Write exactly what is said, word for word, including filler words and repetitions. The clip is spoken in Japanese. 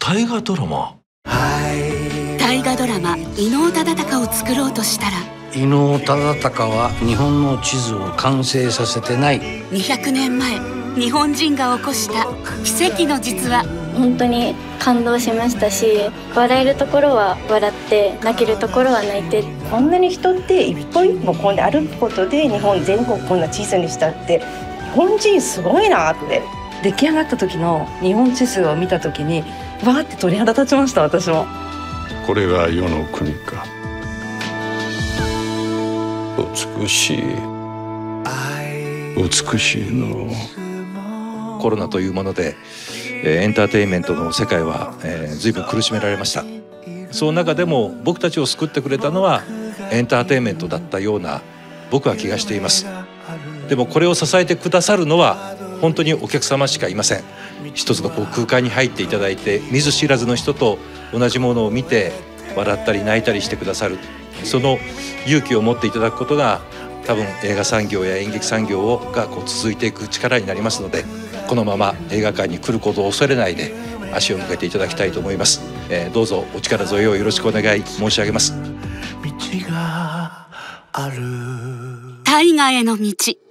大河ドラマ大河ドラマ「伊能忠敬」を作ろうとしたら、 伊能忠敬は日本の地図を完成させてない。 にひゃくねんまえ日本人が起こした奇跡の実話。 本当に感動しましたし、笑えるところは笑って泣けるところは泣いて、 こんなに人って一歩一歩こんで歩くことで日本全国こんな小さにしたって日本人すごいなって。 出来上がった時の日本地図を見た時にわーって鳥肌立ちました。私もこれが世の国か。美しい美しいの。 コロナというものでエンターテインメントの世界は、えー、随分苦しめられました。その中でも僕たちを救ってくれたのはエンターテインメントだったような僕は気がしています。でもこれを支えてくださるのは本当にお客様しかいません。一つのこう空間に入っていただいて、見ず知らずの人と同じものを見て笑ったり泣いたりしてくださる、その勇気を持っていただくことが多分映画産業や演劇産業がこう続いていく力になりますので、このまま映画館に来ることを恐れないで足を向けていただきたいと思います。えー、どうぞお力添えをよろしくお願い申し上げます。 大河への道。